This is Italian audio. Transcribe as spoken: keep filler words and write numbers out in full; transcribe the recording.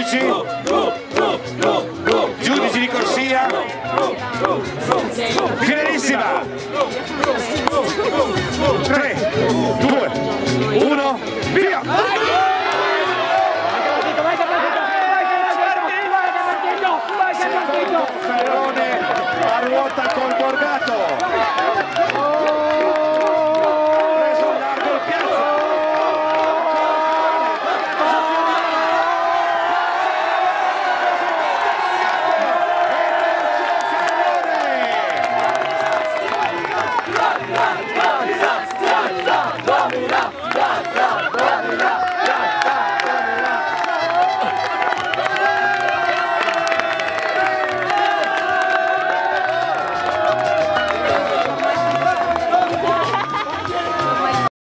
giudici, giudici di corsia, finalissima, tre, due, uno, via! Ferrone a ruota col Borgato.